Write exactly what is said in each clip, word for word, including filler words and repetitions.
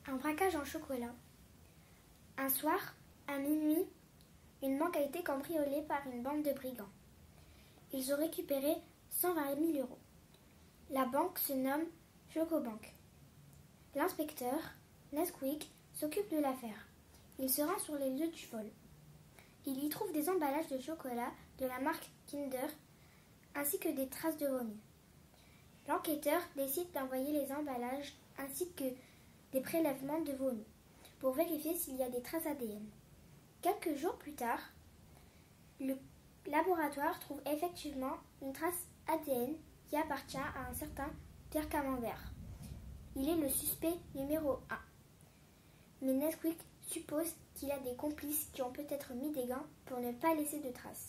Un braquage en chocolat. Un soir, à minuit, une banque a été cambriolée par une bande de brigands. Ils ont récupéré cent vingt mille euros. La banque se nomme Chocobank. L'inspecteur, Nesquik, s'occupe de l'affaire. Il se rend sur les lieux du vol. Il y trouve des emballages de chocolat de la marque Kinder, ainsi que des traces de vomi. L'enquêteur décide d'envoyer les emballages ainsi que des prélèvements de vomi pour vérifier s'il y a des traces A D N. Quelques jours plus tard, le laboratoire trouve effectivement une trace A D N qui appartient à un certain Pierre Camembert. Il est le suspect numéro un. Mais Nesquik suppose qu'il a des complices qui ont peut-être mis des gants pour ne pas laisser de traces.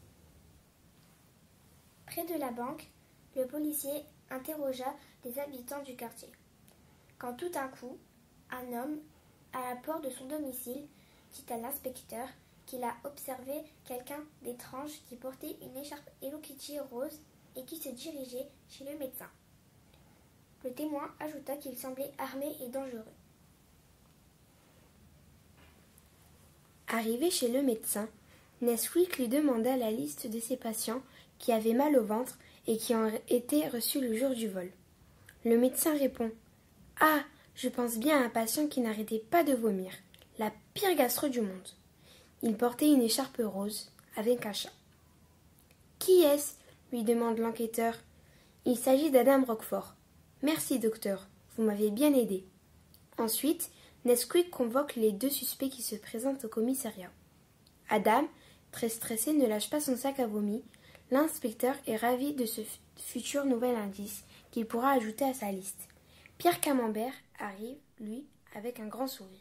Près de la banque, le policier interrogea des habitants du quartier. Quand tout d'un coup, un homme, à la porte de son domicile, dit à l'inspecteur qu'il a observé quelqu'un d'étrange qui portait une écharpe Hello Kitty rose et qui se dirigeait chez le médecin. Le témoin ajouta qu'il semblait armé et dangereux. Arrivé chez le médecin, Nesquik lui demanda la liste de ses patients qui avaient mal au ventre et qui ont été reçus le jour du vol. Le médecin répond « Ah, je pense bien à un patient qui n'arrêtait pas de vomir, la pire gastro du monde. Il portait une écharpe rose avec un chat. »« Qui est-ce » lui demande l'enquêteur. « Il s'agit d'Adam Roquefort. Merci, docteur, vous m'avez bien aidé. » Ensuite, Nesquik convoque les deux suspects qui se présentent au commissariat. Adam, très stressé, ne lâche pas son sac à vomi. L'inspecteur est ravi de ce futur nouvel indice qu'il pourra ajouter à sa liste. Pierre Camembert arrive, lui, avec un grand sourire.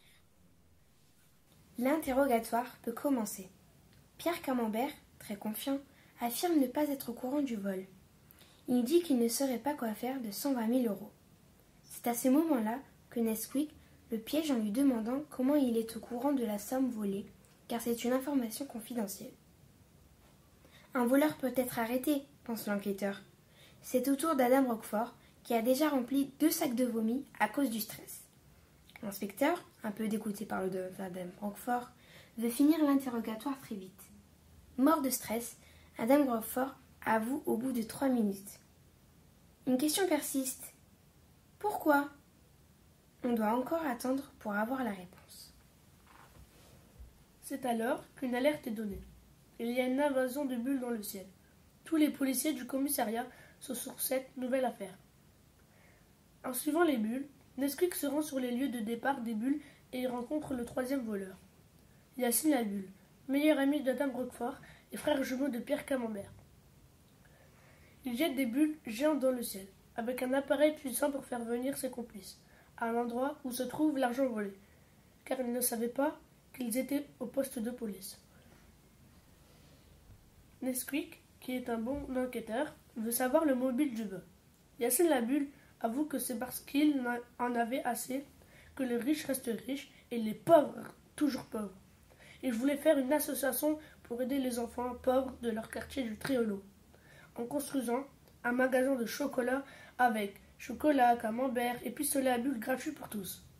L'interrogatoire peut commencer. Pierre Camembert, très confiant, affirme ne pas être au courant du vol. Il dit qu'il ne saurait pas quoi faire de cent vingt mille euros. C'est à ce moment-là que Nesquik le piège en lui demandant comment il est au courant de la somme volée, car c'est une information confidentielle. Un voleur peut être arrêté, pense l'enquêteur. C'est au tour d'Adam Roquefort, qui a déjà rempli deux sacs de vomi à cause du stress. L'inspecteur, un peu dégoûté par le dos d'Adam Roquefort, veut finir l'interrogatoire très vite. Mort de stress, Adam Roquefort avoue au bout de trois minutes. Une question persiste. Pourquoi ? On doit encore attendre pour avoir la réponse. C'est alors qu'une alerte est donnée. Il y a une invasion de bulles dans le ciel. Tous les policiers du commissariat sont sur cette nouvelle affaire. En suivant les bulles, Nesquik se rend sur les lieux de départ des bulles et y rencontre le troisième voleur. Yacine la bulle, meilleur ami d'Adam Roquefort et frère jumeau de Pierre Camembert. Il jette des bulles géantes dans le ciel, avec un appareil puissant pour faire venir ses complices, à un endroit où se trouve l'argent volé, car il ne savait pas qu'ils étaient au poste de police. Nesquik, qui est un bon enquêteur, veut savoir le mobile du vol. Yacine la bulle avoue que c'est parce qu'il en avait assez que les riches restent riches et les pauvres toujours pauvres. Il voulait faire une association pour aider les enfants pauvres de leur quartier du Triolo, en construisant un magasin de chocolat avec chocolat, camembert et pistolet à bulles gratuits pour tous.